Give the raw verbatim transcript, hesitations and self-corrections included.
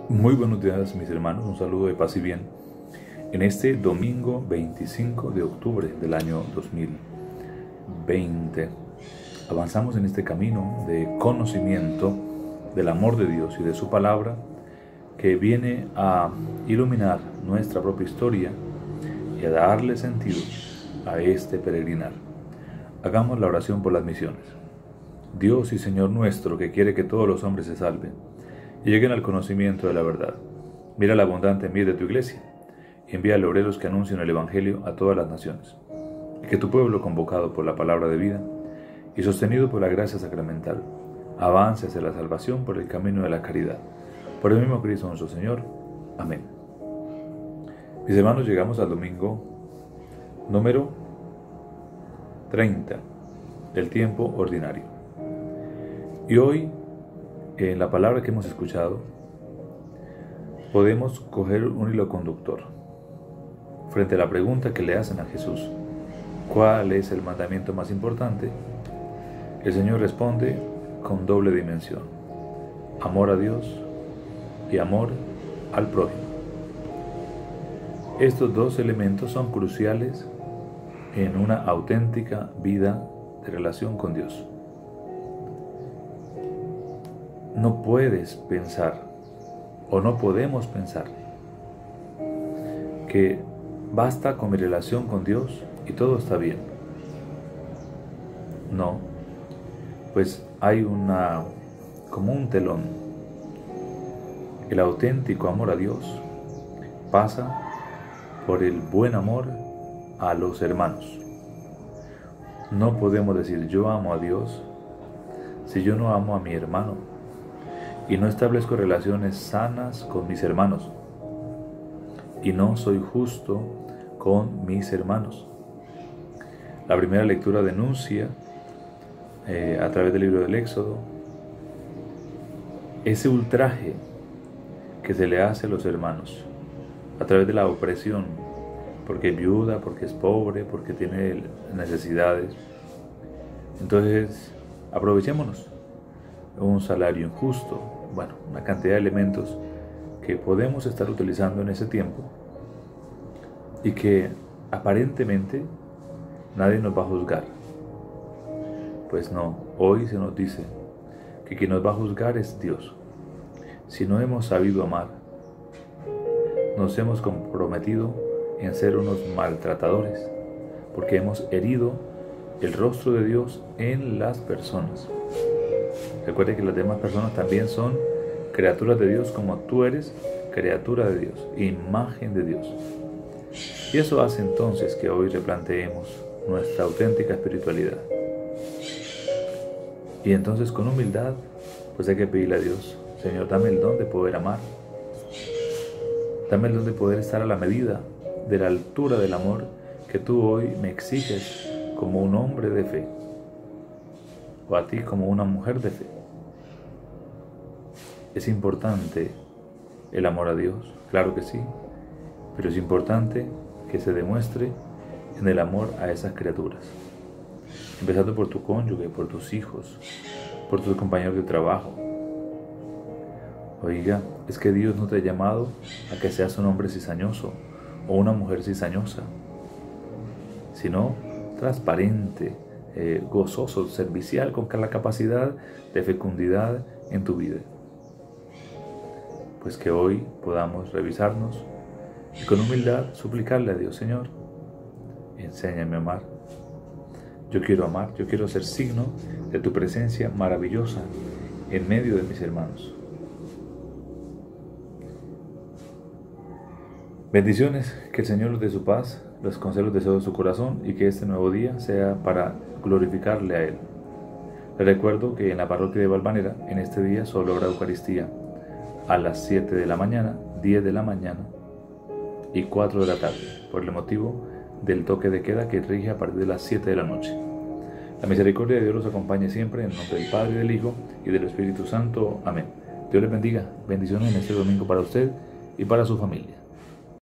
Muy buenos días, mis hermanos, un saludo de paz y bien. En este domingo veinticinco de octubre del año dos mil veinte, avanzamos en este camino de conocimiento del amor de Dios y de su palabra, que viene a iluminar nuestra propia historia y a darle sentido a este peregrinar. Hagamos la oración por las misiones. Dios y Señor nuestro, que quiere que todos los hombres se salven y lleguen al conocimiento de la verdad, mira la abundante envío de tu iglesia y envía a obreros que anuncien el Evangelio a todas las naciones. Y que tu pueblo, convocado por la palabra de vida y sostenido por la gracia sacramental, avance hacia la salvación por el camino de la caridad. Por el mismo Cristo nuestro Señor. Amén. Mis hermanos, llegamos al domingo número treinta del tiempo ordinario. Y hoy, en la palabra que hemos escuchado, podemos coger un hilo conductor frente a la pregunta que le hacen a Jesús: ¿cuál es el mandamiento más importante? El Señor responde con doble dimensión: amor a Dios y amor al prójimo. Estos dos elementos son cruciales en una auténtica vida de relación con Dios. No puedes pensar, o no podemos pensar, que basta con mi relación con Dios y todo está bien. No, pues hay una, como un telón. El auténtico amor a Dios pasa por el buen amor a los hermanos. No podemos decir yo amo a Dios si yo no amo a mi hermano y no establezco relaciones sanas con mis hermanos y no soy justo con mis hermanos. La primera lectura denuncia eh, a través del libro del Éxodo ese ultraje que se le hace a los hermanos a través de la opresión, porque es viuda, porque es pobre, porque tiene necesidades. Entonces, aprovechémonos. Un salario injusto, bueno, una cantidad de elementos que podemos estar utilizando en ese tiempo y que aparentemente nadie nos va a juzgar. Pues no, hoy se nos dice que quien nos va a juzgar es Dios. Si no hemos sabido amar, nos hemos comprometido en ser unos maltratadores, porque hemos herido el rostro de Dios en las personas. Recuerde que las demás personas también son criaturas de Dios, como tú eres criatura de Dios, imagen de Dios. Y eso hace entonces que hoy replanteemos nuestra auténtica espiritualidad. Y entonces, con humildad, pues hay que pedirle a Dios: Señor, dame el don de poder amar. Dame el don de poder estar a la medida de la altura del amor que tú hoy me exiges como un hombre de fe, o a ti como una mujer de fe. ¿Es importante el amor a Dios? Claro que sí, pero es importante que se demuestre en el amor a esas criaturas, empezando por tu cónyuge, por tus hijos, por tus compañeros de trabajo. Oiga, es que Dios no te ha llamado a que seas un hombre cizañoso o una mujer cizañosa, sino transparente, eh, gozoso, servicial, con la capacidad de fecundidad en tu vida. Pues que hoy podamos revisarnos y con humildad suplicarle a Dios: Señor, enséñame a amar. Yo quiero amar, yo quiero ser signo de tu presencia maravillosa en medio de mis hermanos. Bendiciones, que el Señor les dé su paz, les conceda los deseos de su corazón y que este nuevo día sea para glorificarle a Él. Les recuerdo que en la parroquia de Valvanera, en este día solo habrá Eucaristía a las siete de la mañana, diez de la mañana y cuatro de la tarde, por el motivo del toque de queda que rige a partir de las siete de la noche. La misericordia de Dios los acompañe siempre, en nombre del Padre, del Hijo y del Espíritu Santo. Amén. Dios les bendiga. Bendiciones en este domingo para usted y para su familia.